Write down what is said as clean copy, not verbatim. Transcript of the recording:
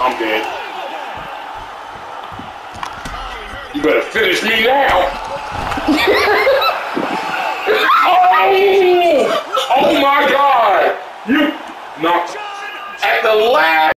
I'm dead. You better finish me now. Oh! Oh my God! You knocked at the last.